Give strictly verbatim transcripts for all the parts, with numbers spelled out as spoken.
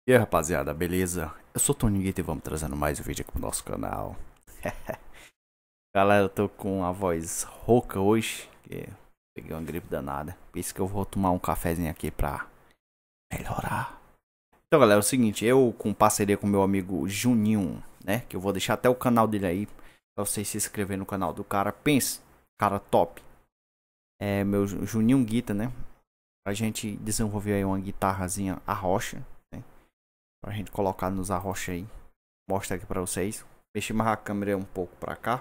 E aí, rapaziada, beleza? Eu sou o Tony Guita e vamos trazendo mais um vídeo aqui pro nosso canal. Galera, eu tô com a voz rouca hoje, que peguei uma gripe danada. Por isso que eu vou tomar um cafezinho aqui pra melhorar. Então, galera, é o seguinte, eu com parceria com meu amigo Juninho, né? Que eu vou deixar até o canal dele aí, pra vocês se inscreverem no canal do cara. Pense, cara top. É meu Juninho Guita, né? A gente desenvolver aí uma guitarrazinha arrocha. Pra gente colocar nos arrocha aí. Mostra aqui pra vocês. Mexi mais a câmera um pouco pra cá.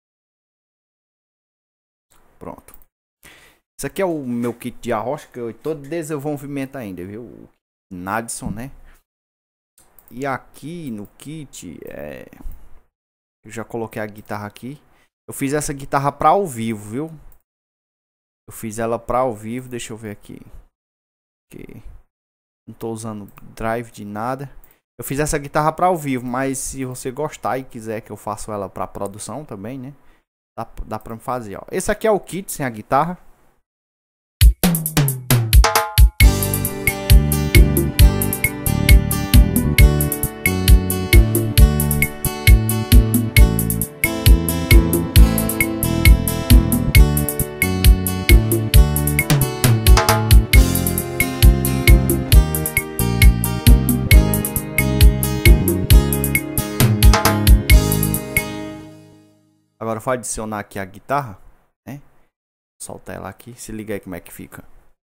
Pronto. Isso aqui é o meu kit de arrocha que eu tô de desenvolvimento ainda, viu? O Nadson, né? E aqui no kit é... eu já coloquei a guitarra aqui. Eu fiz essa guitarra pra ao vivo, viu? Eu fiz ela pra ao vivo. Deixa eu ver aqui. Aqui. Não tô usando drive de nada. Eu fiz essa guitarra para ao vivo, mas se você gostar e quiser que eu faça ela para produção também, né? Dá, dá para fazer, ó. Esse aqui é o kit sem a guitarra. Agora vou adicionar aqui a guitarra, né? Solta ela aqui, se liga aí como é que fica.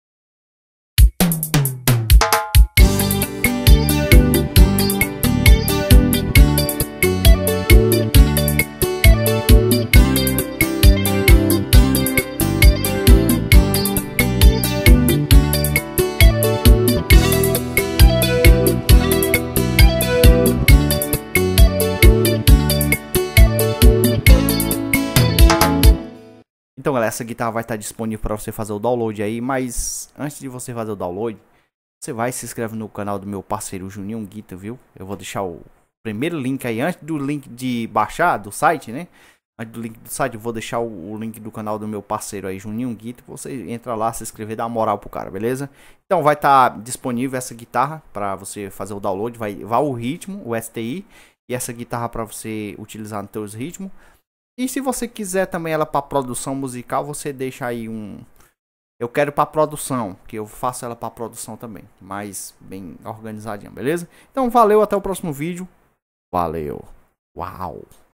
Então, galera, essa guitarra vai estar disponível para você fazer o download aí, mas antes de você fazer o download, você vai se inscreve no canal do meu parceiro Juninho Guita, viu? Eu vou deixar o primeiro link aí, antes do link de baixar do site, né? Antes do link do site, eu vou deixar o, o link do canal do meu parceiro aí, Juninho Guita. Você entra lá, se inscrever, dá uma moral pro cara, beleza? Então, vai estar disponível essa guitarra para você fazer o download, vai, vai o ritmo, o S T I, e essa guitarra para você utilizar nos seus ritmos. E se você quiser também ela para produção musical, você deixa aí um... Eu quero para produção, que eu faço ela para produção também, mas bem organizadinha, beleza? Então valeu, até o próximo vídeo. Valeu. Uau.